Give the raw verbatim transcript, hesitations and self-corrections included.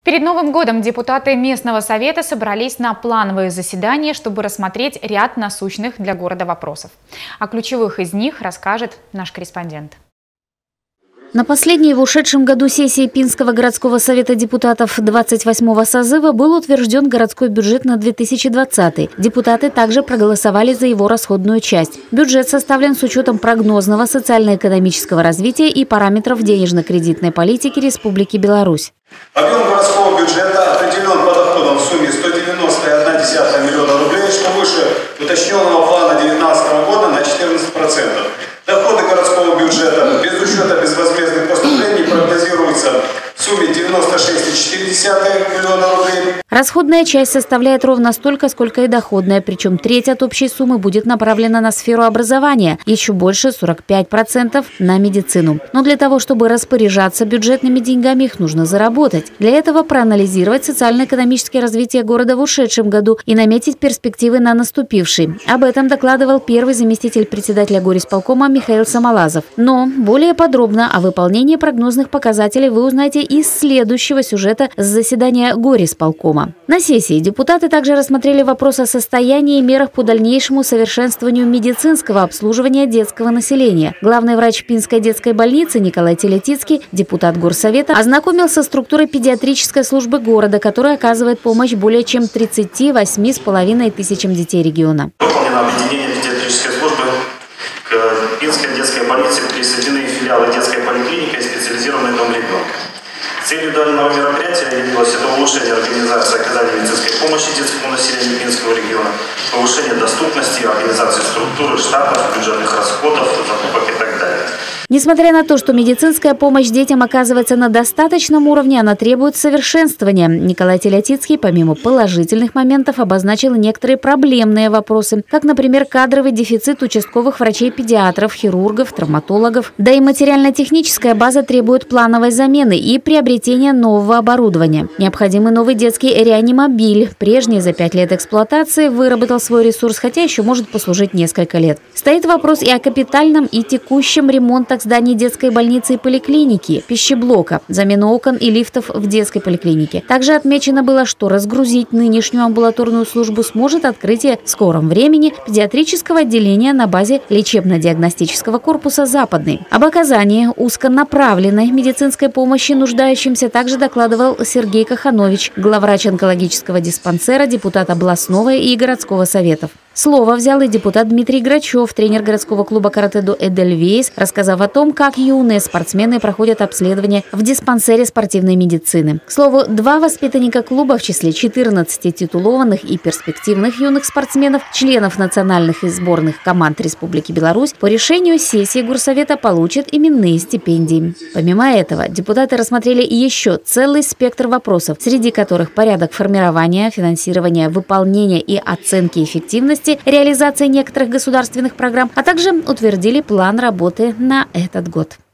Перед Новым годом депутаты местного совета собрались на плановые заседания, чтобы рассмотреть ряд насущных для города вопросов. О ключевых из них расскажет наш корреспондент. На последней в ушедшем году сессии Пинского городского совета депутатов двадцать восьмого созыва был утвержден городской бюджет на две тысячи двадцатый. Депутаты также проголосовали за его расходную часть. Бюджет составлен с учетом прогнозного социально-экономического развития и параметров денежно-кредитной политики Республики Беларусь. Объем городского бюджета определен по доходам в сумме сто девяносто целых одна десятая миллиона рублей, что выше уточненного плана две тысячи девятнадцатого года на четырнадцать процентов. Доходы городского бюджета без учета безвозмездных поступлений прогнозируются в сумме девяносто шесть целых четыре десятых миллиона рублей. Расходная часть составляет ровно столько, сколько и доходная, причем треть от общей суммы будет направлена на сферу образования, еще больше сорок пять процентов на медицину. Но для того, чтобы распоряжаться бюджетными деньгами, их нужно заработать. Для этого проанализировать социально-экономическое развитие города в ушедшем году и наметить перспективы на наступивший. Об этом докладывал первый заместитель председателя горисполкома Михаил Самолазов. Но более подробно о выполнении прогнозных показателей вы узнаете из следующего сюжета с заседания горисполкома. На сессии депутаты также рассмотрели вопрос о состоянии и мерах по дальнейшему совершенствованию медицинского обслуживания детского населения. Главный врач Пинской детской больницы Николай Телетицкий, депутат горсовета, ознакомился с структурой педиатрической службы города, которая оказывает помощь более чем тридцати восьми с половиной тысячам детей региона. Выполнено объединение педиатрической службы. К Пинской детской больнице присоединены филиалы детской поликлиники и специализированный дом ребенка. Целью данного мероприятия явилось это улучшение организации оказания медицинской помощи детскому населению Пинского региона, повышение доступности, организации структуры, штатов, бюджетных расходов, закупок и так далее. Несмотря на то, что медицинская помощь детям оказывается на достаточном уровне, она требует совершенствования. Николай Телетицкий, помимо положительных моментов, обозначил некоторые проблемные вопросы, как, например, кадровый дефицит участковых врачей-педиатров, хирургов, травматологов. Да и материально-техническая база требует плановой замены и приобретения нового оборудования. Необходимый новый детский реанимобиль. Прежний за пять лет эксплуатации выработал свой ресурс, хотя еще может послужить несколько лет. Стоит вопрос и о капитальном, и текущем ремонте зданий детской больницы и поликлиники, пищеблока, замену окон и лифтов в детской поликлинике. Также отмечено было, что разгрузить нынешнюю амбулаторную службу сможет открытие в скором времени педиатрического отделения на базе лечебно-диагностического корпуса «Западный». Об оказании узконаправленной медицинской помощи нуждающимся также докладывал Сергей Каханович, главврач онкологического диспансера, депутат областного и городского советов. Слово взял и депутат Дмитрий Грачев, тренер городского клуба каратэ-до «Эдельвейс», рассказав о том, как юные спортсмены проходят обследование в диспансере спортивной медицины. К слову, два воспитанника клуба в числе четырнадцати титулованных и перспективных юных спортсменов, членов национальных и сборных команд Республики Беларусь, по решению сессии горсовета получат именные стипендии. Помимо этого, депутаты рассмотрели еще целый спектр вопросов, среди которых порядок формирования, финансирования, выполнения и оценки эффективности реализации некоторых государственных программ, а также утвердили план работы на этот год.